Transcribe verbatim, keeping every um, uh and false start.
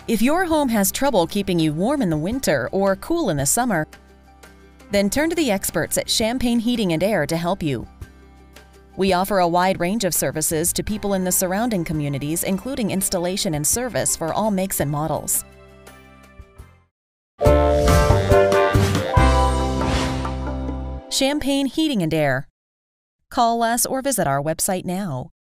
If your home has trouble keeping you warm in the winter or cool in the summer, then turn to the experts at Champaign Heating and Air to help you. We offer a wide range of services to people in the surrounding communities, including installation and service for all makes and models. Champaign Heating and Air. Call us or visit our website now.